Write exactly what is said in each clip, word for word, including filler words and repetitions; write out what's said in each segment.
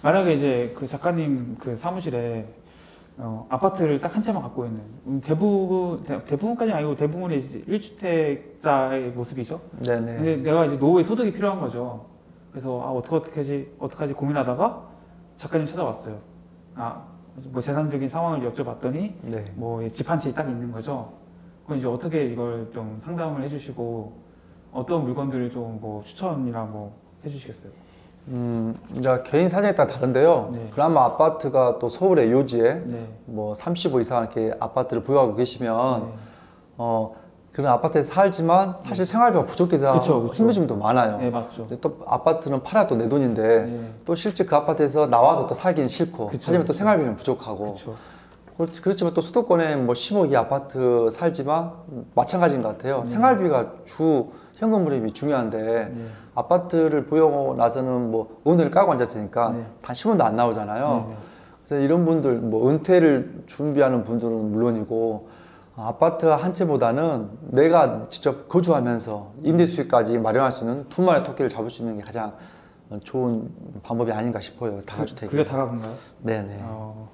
만약에 이제 그 작가님 그 사무실에 어, 아파트를 딱 한 채만 갖고 있는 음, 대부분 대, 대부분까지 아니고 대부분의 이제 일 주택자의 모습이죠. 네네. 근데 내가 이제 노후에 소득이 필요한 거죠. 그래서 아 어떻게 어떻게 하지 어떡하지 고민하다가 작가님 찾아왔어요. 아 뭐 재산적인 상황을 여쭤봤더니 네. 뭐 집 한 채 딱 있는 거죠. 그럼 이제 어떻게 이걸 좀 상담을 해주시고 어떤 물건들을 좀 뭐 추천이나 뭐 해주시겠어요? 음, 이제 개인 사정에 따라 다른데요. 네. 그나마 아파트가 또 서울의 요지에 네. 뭐 삼십 호 이상 이렇게 아파트를 보유하고 계시면 네. 어, 그런 아파트에 살지만 사실 생활비가 부족해서 그쵸, 그쵸. 힘드신 분도 많아요. 네, 맞죠. 근데 또 아파트는 팔아 또 내 돈인데 네. 또 실제 그 아파트에서 나와서 또 살기는 싫고 그쵸, 하지만 또 그쵸. 생활비는 부족하고 그렇죠. 그렇지- 그렇지만 또 수도권에 뭐 십억이 아파트 살지만 마찬가지인 것 같아요. 네. 생활비가 주 현금 불입이 중요한데 네. 아파트를 보유하고 나서는 뭐 은을 까고 앉았으니까 네. 단 십 원도 안 나오잖아요. 네, 네. 그래서 이런 분들 뭐 은퇴를 준비하는 분들은 물론이고 아파트 한 채보다는 내가 직접 거주하면서 임대 수익까지 마련할 수 있는 두 마리 토끼를 잡을 수 있는 게 가장 좋은 방법이 아닌가 싶어요. 다가주택이. 그게 다가구인가요? 네네. 어,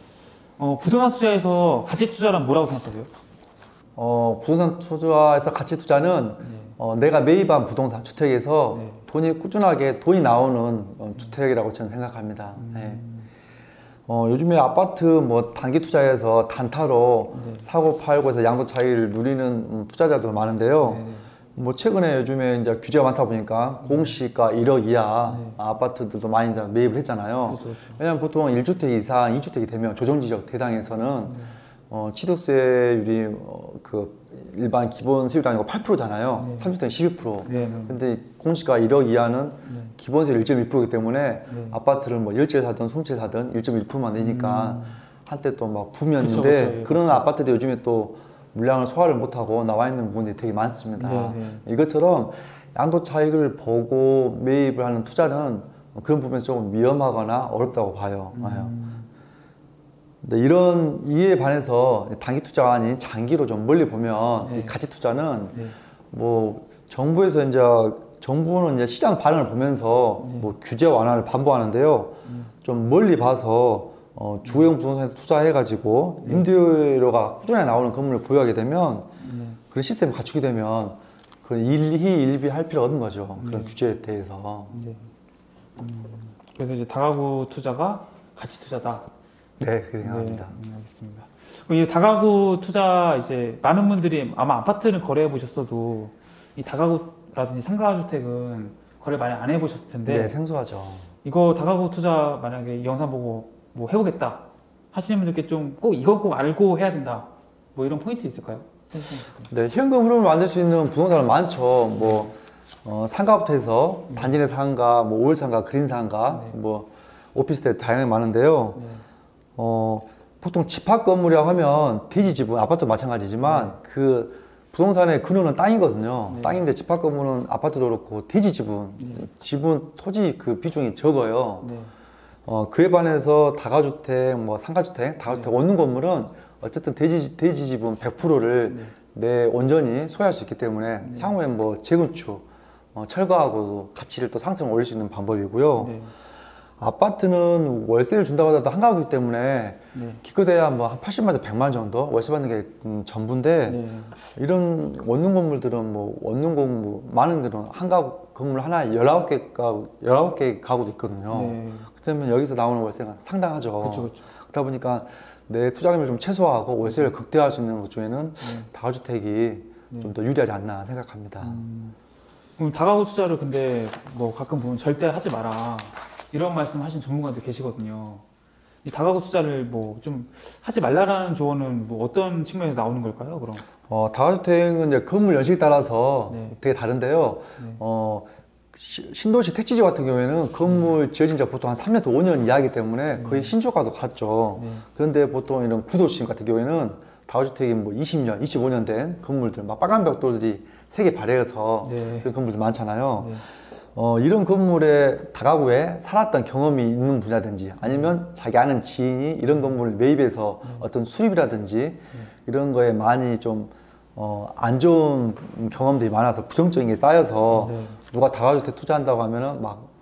어, 부동산 투자에서 가치 투자란 뭐라고 생각하세요? 어, 부동산 투자에서 가치 투자는 네. 어, 내가 매입한 부동산 주택에서 네. 돈이 꾸준하게 돈이 나오는 어, 주택이라고 저는 생각합니다. 음. 네. 어, 요즘에 아파트 뭐 단기 투자에서 단타로 네. 사고 팔고 해서 양도 차익을 누리는 음, 투자자도 많은데요. 네. 뭐 최근에 요즘에 이제 규제가 많다 보니까 공시가 일억 이하 네. 아파트들도 많이 이제 매입을 했잖아요. 그렇죠, 그렇죠. 왜냐하면 보통 일 주택 이상 이 주택이 되면 조정지적 대상에서는 네. 어, 취득세율이 어, 그 일반 기본 세율이 아니고 팔 퍼센트잖아요. 네. 삼 주택 십이 퍼센트. 네, 네. 근데 공시가 일억 이하는 네. 기본세율 일 점 일 퍼센트이기 때문에 네. 아파트를 뭐 열 채 사든 이십 채 사든 일 점 일 퍼센트만 내니까 음. 한때 또 막 붐이었는데 그쵸, 그쵸, 예, 그런 아파트들 요즘에 또 물량을 소화를 못하고 나와 있는 부분들이 되게 많습니다. 네, 네. 이것처럼 양도 차익을 보고 매입을 하는 투자는 그런 부분에서 조금 위험하거나 어렵다고 봐요. 음. 근데 이런 이에 반해서 단기 투자가 아닌 장기로 좀 멀리 보면 네. 이 가치 투자는 네. 뭐 정부에서 이제 정부는 이제 시장 반응을 보면서 네. 뭐 규제 완화를 반복하는데요. 음. 좀 멀리 봐서 어, 주거용 부동산에 투자해가지고 네. 임대료가 꾸준히 나오는 건물을 보유하게 되면 네. 그런 시스템을 갖추게 되면 그 일희일비 할 필요 없는 거죠. 그런 네. 규제에 대해서. 네. 음. 그래서 이제 다가구 투자가 가치 투자다. 네, 그렇게 생각합니다. 네, 음, 알겠습니다. 그럼 이 다가구 투자 이제 많은 분들이 아마 아파트는 거래해 보셨어도 이 다가구라든지 상가주택은 거래 많이 안 해보셨을 텐데 네, 생소하죠. 이거 다가구 투자 만약에 이 영상 보고 뭐 해보겠다 하시는 분들께 좀 꼭 이거 꼭 알고 해야 된다 뭐 이런 포인트 있을까요? 네, 현금 흐름을 만들 수 있는 부동산은 많죠. 뭐 어, 상가부터 해서 단지 내 상가, 뭐 오일 상가, 그린 상가, 네. 뭐 오피스텔 다양하게 많은데요. 네. 어, 보통 집합 건물이라고 하면 대지 지분, 아파트도 마찬가지지만 네. 그 부동산의 근원은 땅이거든요. 네. 땅인데 집합 건물은 아파트도 그렇고 대지 지분, 네. 지분 토지 그 비중이 적어요. 네. 어, 그에 반해서 다가주택, 뭐 상가주택, 다가주택 네. 원룸 건물은 어쨌든 대지, 대지 지분 백 퍼센트를 네. 내 온전히 소유할 수 있기 때문에 네. 향후에 뭐 재건축, 어, 철거하고도 가치를 또 상승 올릴 수 있는 방법이고요. 네. 아파트는 월세를 준다고 하더라도 한가구이기 때문에 네. 기껏해야 뭐 한 팔십만에서 백만 정도 월세 받는 게 음, 전부인데 네. 이런 원룸 건물들은 뭐 원룸 건물 많은 그런 한가구 건물 하나에 열아홉 개 가구, 열아홉 개 가구도 있거든요. 네. 그러면 여기서 나오는 월세가 상당하죠. 그렇죠, 그렇죠. 그러다 보니까 내 투자금을 좀 최소화하고 월세를 극대화할 수 있는 것 중에는 네. 다주택이 네. 좀 더 유리하지 않나 생각합니다. 음, 그럼 다가구 투자를 근데 뭐 가끔 보면 절대 하지 마라 이런 말씀 하신 전문가들 계시거든요. 이 다가구 투자를 뭐 좀 하지 말라라는 조언은 뭐 어떤 측면에서 나오는 걸까요? 그럼? 어, 다주택은 이제 건물 연식에 따라서 네. 되게 다른데요. 네. 어, 시- 신도시 택지지 같은 경우에는 건물 지어진 지 보통 한 삼 년에서 오 년 이하이기 때문에 거의 신축과도 같죠. 네. 그런데 보통 이런 구도심 같은 경우에는 다주택이 뭐 이십 년, 이십오 년 된 건물들, 막 빨간 벽돌들이 색이 발해서 네. 그런 건물들 많잖아요. 네. 어, 이런 건물에 다가구에 살았던 경험이 있는 분야든지 아니면 자기 아는 지인이 이런 건물을 매입해서 어떤 수입이라든지 이런 거에 많이 좀 어, 안 좋은 경험들이 많아서 부정적인 게 쌓여서 네. 누가 다가주택 투자한다고 하면은 막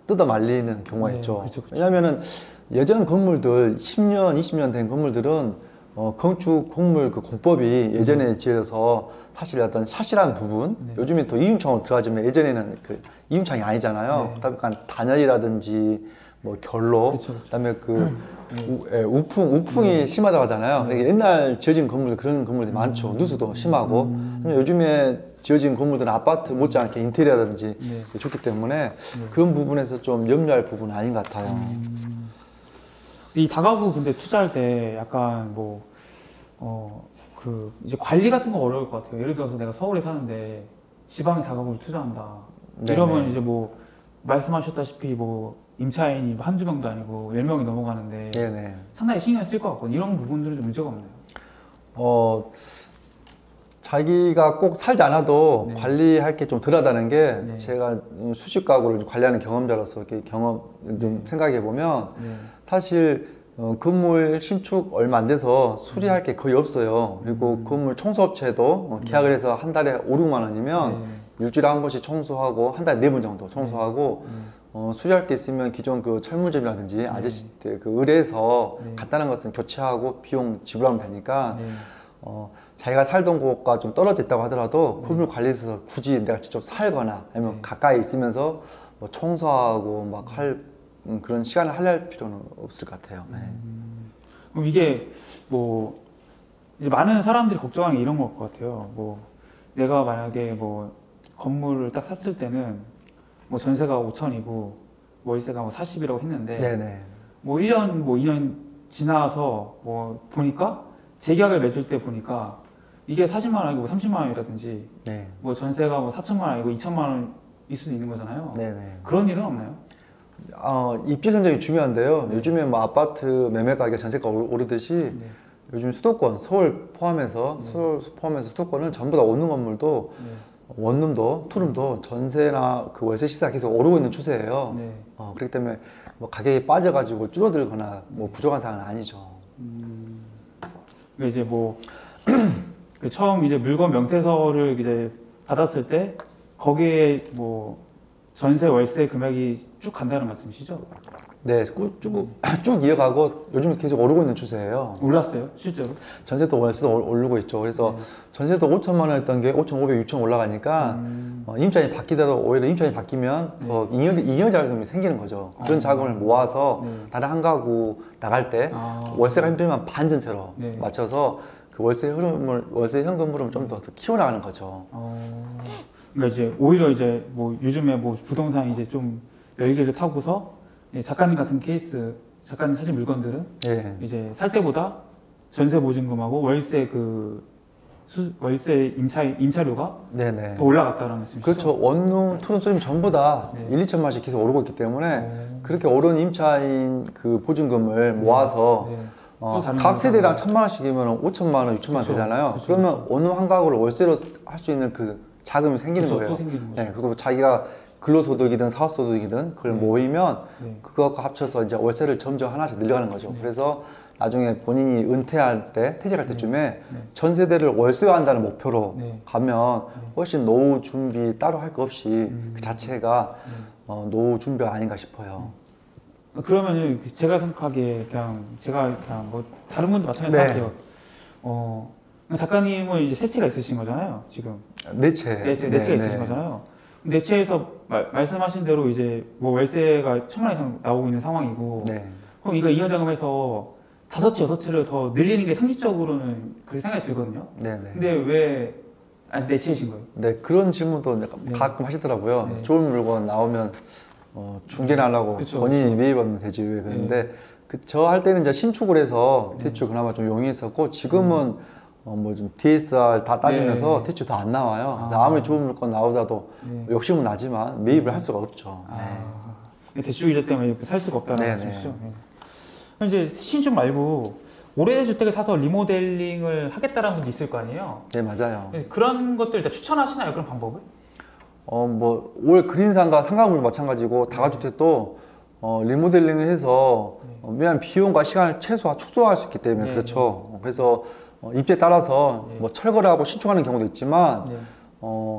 뜯어 말리는 경우가 네, 있죠. 그쵸, 그쵸. 왜냐하면은 예전 건물들 십 년, 이십 년 된 건물들은 어, 건축 건물 그 공법이 예전에 지어서 사실 어떤 샤시라는 부분, 네. 요즘에 또 이중창으로 들어가지만 예전에는 그 이중창이 아니잖아요. 네. 그다음에 약간 단열이라든지 뭐 결로, 그쵸, 그쵸. 그다음에 그 네. 우, 예, 우풍, 우풍이 심하다고 하잖아요. 네. 그러니까 옛날 지어진 건물들 그런 건물들이 많죠. 누수도 심하고. 음. 그러면 요즘에 지어진 건물들은 아파트 못지않게 인테리어라든지 네. 좋기 때문에 그런 부분에서 좀 염려할 부분은 아닌 것 같아요. 음. 이 다가구 근데 투자할 때 약간 뭐, 어, 그, 이제 관리 같은 거 어려울 것 같아요. 예를 들어서 내가 서울에 사는데 지방에 다가구를 투자한다. 네네. 이러면 이제 뭐, 말씀하셨다시피 뭐, 임차인이 한두 명도 아니고 열 명이 넘어가는데 네네. 상당히 신경 쓸 것 같거든요. 이런 부분들은 좀 문제가 없나요? 어, 자기가 꼭 살지 않아도 네. 관리할 게 좀 덜하다는 게 네. 제가 수십 가구를 관리하는 경험자로서 이렇게 경험 좀 생각해 보면 네. 사실 어, 건물 신축 얼마 안 돼서 수리할 게 거의 없어요. 그리고 음. 건물 청소업체도 어, 계약을 해서 한 달에 오, 육만 원이면 네. 일주일에 한 번씩 청소하고 한 달에 네 번 정도 청소하고 네. 어, 수리할 게 있으면 기존 그 철물점이라든지 아저씨들 그 의뢰해서 네. 간단한 것은 교체하고 비용 지불하면 되니까 네. 어, 자기가 살던 곳과 좀 떨어져 있다고 하더라도 네. 건물 관리에서 굳이 내가 직접 살거나 아니면 네. 가까이 있으면서 뭐 청소하고 막 할 음, 그런 시간을 할애할 필요는 없을 것 같아요. 네. 음. 그럼 이게 뭐 이제 많은 사람들이 걱정하는 게 이런 것 같아요. 뭐 내가 만약에 뭐 건물을 딱 샀을 때는 뭐 전세가 오천이고 월세가 뭐 사십이라고 했는데 네네. 뭐 일 년 뭐 이 년 지나서 뭐 보니까 재계약을 맺을 때 보니까 이게 사십만 원이고 뭐 삼십만 원이라든지 네. 뭐 전세가 뭐 사천만 원이고 이천만 원일 수도 있는 거잖아요. 네네. 그런 일은 없나요? 어, 입지 선정이 중요한데요. 네. 요즘에 뭐 아파트 매매 가격 전세가 오르- 오르듯이 네. 요즘 수도권, 서울 포함해서 네. 서울 포함해서 수도권은 전부 다 원룸 건물도 네. 원룸도 투룸도 전세나 그 월세 시세가 계속 오르고 있는 추세예요. 네. 어, 그렇기 때문에 뭐 가격이 빠져가지고 줄어들거나 뭐 부족한 상황은 아니죠. 음, 그러니까 이제 뭐, 그 처음 이제 물건 명세서를 이제 받았을 때, 거기에 뭐, 전세 월세 금액이 쭉 간다는 말씀이시죠? 네, 쭉, 쭉, 쭉 이어가고 요즘 계속 오르고 있는 추세예요. 올랐어요, 실제로? 전세도 월세도 올- 오르고 있죠. 그래서 네. 전세도 오천만 원이었던 게 오천오백, 육천 올라가니까 음, 어, 임차인이 바뀌더라도 오히려 임차인이 바뀌면 더 잉여, 잉여 자금이 생기는 거죠. 그런 아. 자금을 모아서 네. 다른 한 가구 나갈 때 아. 월세가 힘들면 반전세로 네. 맞춰서 그 월세 흐름을 월세 현금 흐름을 좀 더 키워나가는 거죠. 어, 그러니까 이제 오히려 이제 뭐 요즘에 뭐 부동산이 이제 좀 열기를 타고서 예, 작가님 같은 케이스, 작가님 사실 물건들은 예. 이제 살 때보다 전세 보증금하고 월세 그 수, 월세 임차 임차료가 네네. 더 올라갔다는 말씀이시죠? 그렇죠. 원룸, 투룸, 쓰림 전부 다 네. 일, 이천만 원씩 계속 오르고 있기 때문에 어, 그렇게 오른 임차인 그 보증금을 모아서 네. 어, 또 다른 각 세대당 분들은- 천만 원씩이면 오천만 원, 육천만 원 그쵸, 되잖아요. 그쵸, 그러면 어느 한 가구를 월세로 할 수 있는 그 자금이 생기는 그쵸, 거예요. 또 생기는 거죠. 네, 그리고 자기가 근로소득이든 사업소득이든 그걸 네. 모이면 네. 그거하고 합쳐서 이제 월세를 점점 하나씩 늘려가는 거죠. 네. 그래서 나중에 본인이 은퇴할 때, 퇴직할 때쯤에 네. 전 세대를 월세화한다는 목표로 네. 가면 네. 훨씬 노후 준비 따로 할 거 없이 음. 그 자체가 네. 어, 노후 준비가 아닌가 싶어요. 그러면은 제가 생각하기에 그냥 제가 그냥 뭐 다른 분도 마찬가지 네. 생각해요. 어, 작가님은 이제 세 채가 있으신 거잖아요, 지금. 네 채. 네 채, 네 채가 있으신 거잖아요. 네 채에서 말, 말씀하신 대로 이제 뭐 월세가 천만 원 이상 나오고 있는 상황이고, 네. 그럼 이거 잉여자금에서 다섯 채, 여섯 채를 더 늘리는 게 상식적으로는 그렇게 생각이 들거든요. 네. 네. 근데 왜 아직 네 채이신 거예요? 네, 그런 질문도 약간 네. 가끔 하시더라고요. 네. 좋은 물건 나오면 어, 중개를 하려고 그쵸, 본인이 매입하면 되지 왜 그러는데 그, 저 할 때는 이제 신축을 해서 네. 대출 그나마 좀 용이했었고 지금은 어, 뭐 좀 디에스알 다 따지면서 네. 대출 더 안 나와요. 그래서 아. 아무리 좋은 물건 나오더라도 네. 욕심은 나지만 매입을 할 수가 없죠. 네. 아, 대출 이자 때문에 이렇게 살 수가 없다는 네네. 말씀이시죠? 네. 그럼 이제 신축 말고 오래된 주택을 사서 리모델링을 하겠다는 분도 있을 거 아니에요? 네, 맞아요. 그런 것들 일단 추천하시나요? 그런 방법을? 어, 뭐, 올 그린상가 상가물도 마찬가지고 다가주택도 어, 리모델링을 해서 네. 어, 미안 비용과 시간을 최소화, 축소할 수 있기 때문에 네, 그렇죠. 그래서 어, 입지에 따라서 네. 뭐 철거를 하고 신축하는 경우도 있지만 네. 어,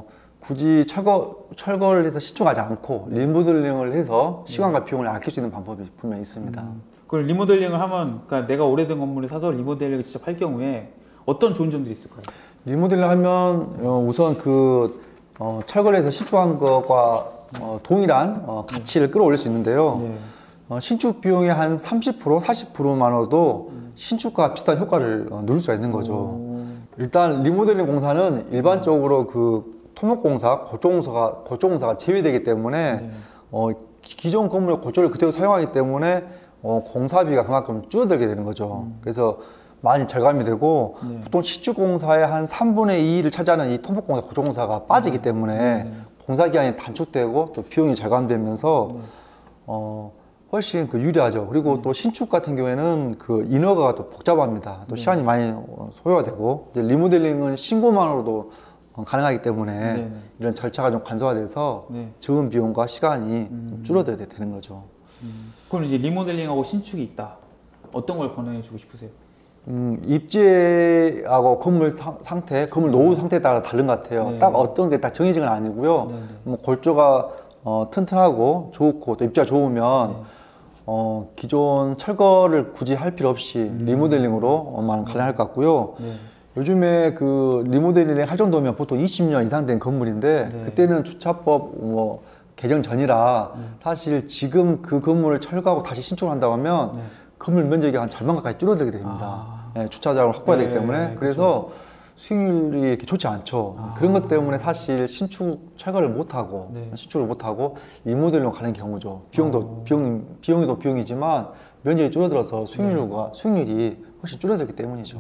굳이 철거, 철거를 해서 신축하지 않고 리모델링을 해서 시간과 비용을 아낄 수 있는 방법이 분명히 있습니다. 음. 그걸 리모델링을 하면, 그러니까 내가 오래된 건물을 사서 리모델링을 직접 할 경우에 어떤 좋은 점들이 있을까요? 리모델링 하면 어, 우선 그 어, 철거를 해서 신축한 것과 어, 동일한 어, 가치를 끌어올릴 수 있는데요. 네. 어, 신축 비용의 한 삼십 퍼센트, 사십 퍼센트만으로도 신축과 비슷한 효과를 어, 누릴 수가 있는 거죠. 오. 일단 리모델링 공사는 일반적으로 그 토목공사, 고조공사가, 고조공사가 제외되기 때문에 네. 어, 기존 건물의 고조를 그대로 사용하기 때문에 어, 공사비가 그만큼 줄어들게 되는 거죠. 음. 그래서 많이 절감이 되고 네. 보통 시축공사의 한 삼분의 이를 차지하는 이 토목공사, 고조공사가 빠지기 때문에 네. 공사기간이 단축되고 또 비용이 절감되면서 네. 어, 훨씬 그 유리하죠. 그리고 네. 또 신축 같은 경우에는 그 인허가가 또 복잡합니다. 또 네. 시간이 많이 어, 소요가 되고 이제 리모델링은 신고만으로도 어, 가능하기 때문에 네. 이런 절차가 좀 간소화돼서 네. 적은 비용과 시간이 음. 좀 줄어들게 되는 거죠. 음. 그럼 이제 리모델링하고 신축이 있다. 어떤 걸 권해주고 싶으세요? 음, 입지하고 건물 사- 상태, 건물 노후 상태에 따라 다른 것 같아요. 네. 딱 어떤 게 딱 정해진 건 아니고요. 네, 네. 뭐 골조가 어, 튼튼하고 좋고 또 입지가 좋으면 네. 어, 기존 철거를 굳이 할 필요 없이 음. 리모델링으로만 가능할 것 같고요. 네. 요즘에 그 리모델링 할 정도면 보통 이십 년 이상 된 건물인데 네. 그때는 주차법 뭐 개정 전이라 네. 사실 지금 그 건물을 철거하고 다시 신축을 한다고 하면 네. 건물 면적이 한 절반 가까이 줄어들게 됩니다. 아. 예, 주차장을 확보해야 되기 네, 때문에 네, 그래서 수익률이 이렇게 좋지 않죠. 아. 그런 것 때문에 사실 신축 철거를 못하고 네. 신축을 못하고 리모델링으로 가는 경우죠. 비용도 어. 비용 비용이 더 비용이지만 면적이 줄어들어서 네. 수익률과 수익률이 훨씬 줄어들기 때문이죠.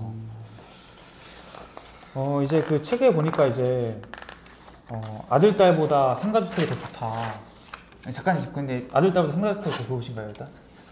어, 이제 그 책에 보니까 이제 어, 아들 딸보다 상가주택이 더 좋다. 아니, 잠깐 근데 아들 딸보다 상가주택이 더 좋으신가요, 일단?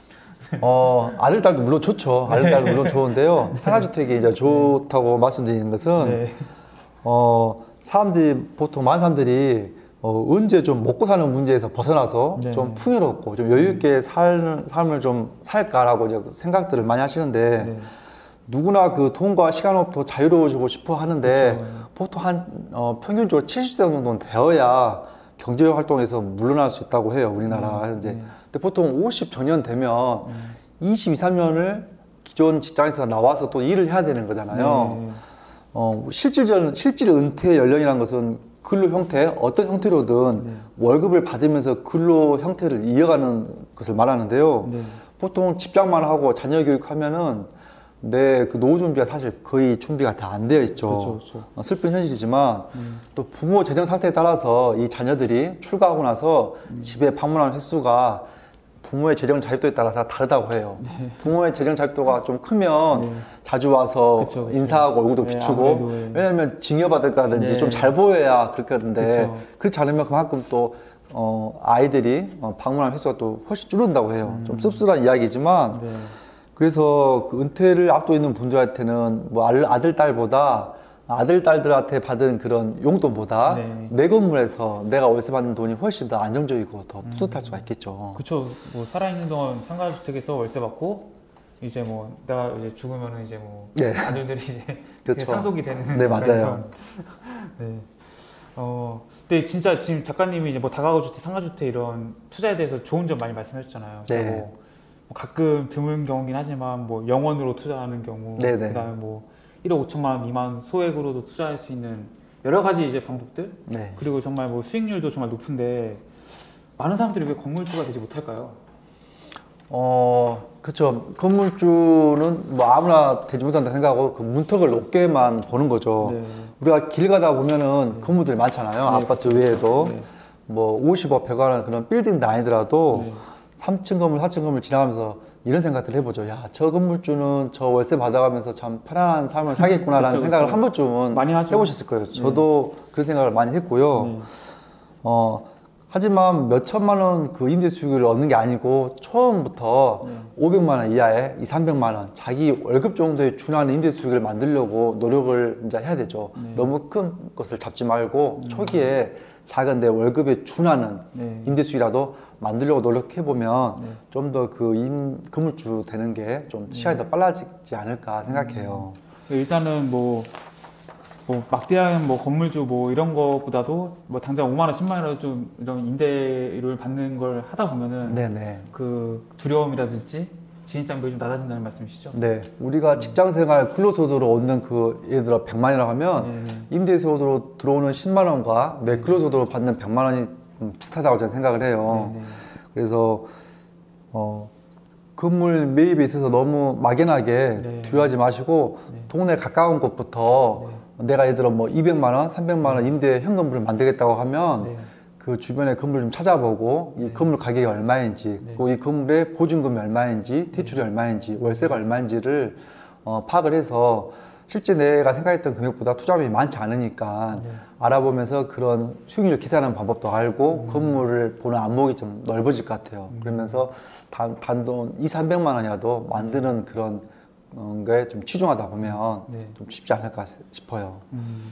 어, 아들 딸도 물론 좋죠. 아들 딸도 물론 좋은데요. 상가주택이 이제 좋다고 말씀드리는 것은 네. 어, 사람들이 보통 많은 사람들이 어, 언제 좀 먹고 사는 문제에서 벗어나서 네. 좀 풍요롭고 좀 여유 있게 살, 삶을 좀 살까라고 이제 생각들을 많이 하시는데 네. 누구나 그 돈과 시간으로부터 자유로워지고 싶어 하는데 그쵸. 보통 한 어, 평균적으로 칠십 세 정도는 되어야 경제 활동에서 물러날 수 있다고 해요, 우리나라 음, 현재. 네. 근데 보통 오십 정년 되면 음. 이십이, 삼 년을 기존 직장에서 나와서 또 일을 해야 되는 거잖아요. 네. 어, 실질, 실질 은퇴 연령이라는 것은 근로 형태, 어떤 형태로든 네. 월급을 받으면서 근로 형태를 이어가는 것을 말하는데요. 네. 보통 직장만 하고 자녀 교육하면은 내 그 노후 준비가 사실 거의 준비가 다 안 되어 있죠. 그렇죠, 그렇죠. 어, 슬픈 현실이지만 음. 또 부모 재정 상태에 따라서 이 자녀들이 출가하고 나서 음. 집에 방문하는 횟수가 부모의 재정 자립도에 따라서 다르다고 해요. 네. 부모의 재정 자립도가 좀 크면 네. 자주 와서 그쵸, 그쵸. 인사하고 얼굴도 네, 비추고 아무래도, 네. 왜냐하면 징여받을까든지 네. 좀 잘 보여야 그렇게 하던데 그쵸. 그렇지 않으면 그만큼 또 어, 아이들이 어, 방문하는 횟수가 또 훨씬 줄어든다고 해요. 좀 씁쓸한 이야기지만 네. 그래서 그 은퇴를 앞두고 있는 분들한테는 뭐 아들, 아들, 딸보다 아들, 딸들한테 받은 그런 용돈보다 네. 내 건물에서 내가 월세 받는 돈이 훨씬 더 안정적이고 더 뿌듯할 수가 있겠죠. 그쵸. 뭐 살아있는 동안 상가주택에서 월세 받고 이제 뭐 내가 이제 죽으면은 이제 뭐 네. 아들들이 이제 그렇죠. 상속이 되는. 네, 맞아요. 네. 어, 근데 진짜 지금 작가님이 이제 뭐 다가구주택, 상가주택 이런 투자에 대해서 좋은 점 많이 말씀해주셨잖아요. 네. 뭐, 뭐 가끔 드문 경우긴 하지만 뭐 영원으로 투자하는 경우, 네, 네. 그다음에 뭐 일억 오천만 원 미만 소액으로도 투자할 수 있는 여러 가지 이제 방법들, 네. 그리고 정말 뭐 수익률도 정말 높은데 많은 사람들이 왜 건물주가 되지 못할까요? 어, 그렇죠. 건물주는 뭐 아무나 되지 못한다 생각하고 그 문턱을 높게만 보는 거죠. 네. 우리가 길 가다 보면은 건물들이 많잖아요. 네. 아파트 외에도 네. 뭐 오십억, 백억 하는 그런 빌딩도 아니더라도 네. 삼 층 건물, 사 층 건물 지나가면서 이런 생각들을 해보죠. 야, 저 건물주는 저 월세 받아가면서 참 편안한 삶을 살겠구나라는 그쵸, 생각을 그쵸. 한 번쯤은 많이 하죠. 해보셨을 거예요. 저도 그런 생각을 많이 했고요. 네. 어, 하지만 몇 천만 원 그 임대 수익을 얻는 게 아니고 처음부터 네. 오백만 원 이하에 이, 삼백만 원 자기 월급 정도에 준하는 임대 수익을 만들려고 노력을 이제 해야 되죠. 네. 너무 큰 것을 잡지 말고 초기에 작은 내 월급에 준하는 네. 임대 수익이라도 만들려고 노력해 보면 네. 좀 더 그 건물주 되는 게 좀 시간이 더 빨라지지 않을까 생각해요. 일단은 뭐 뭐 막대한 뭐 건물주 뭐 이런 거보다도 뭐 당장 오만 원, 십만 원으로 좀 이런 임대료를 받는 걸 하다 보면은 네네. 그 두려움이라든지 진입장벽이 좀 낮아진다는 말씀이시죠? 네, 우리가 직장생활 근로소득으로 얻는 그 예를 들어 백만 원이라고 하면 네네. 임대소득으로 들어오는 십만 원과 내 근로소득으로 받는 백만 원이 음, 비슷하다고 저는 생각을 해요. 네네. 그래서 어, 건물 매입에 있어서 너무 막연하게 네. 두려워하지 마시고 네. 동네 가까운 곳부터 내가 예를 들어 뭐 이백만 원, 삼백만 원 임대 현금으로 만들겠다고 하면 네. 그 주변에 건물 좀 찾아보고 이 네. 건물 가격이 얼마인지, 네. 그리고 이 건물의 보증금이 얼마인지, 대출이 얼마인지, 월세가 얼마인지를 어, 파악을 해서 실제 내가 생각했던 금액보다 투자금이 많지 않으니까 네. 알아보면서 그런 수익률 계산하는 방법도 알고 음. 건물을 보는 안목이 좀 넓어질 것 같아요. 음. 그러면서 단, 단돈 이삼백만 원이라도 만드는 그런 어, 거에 좀 치중하다 보면 네. 좀 쉽지 않을까 싶어요. 음.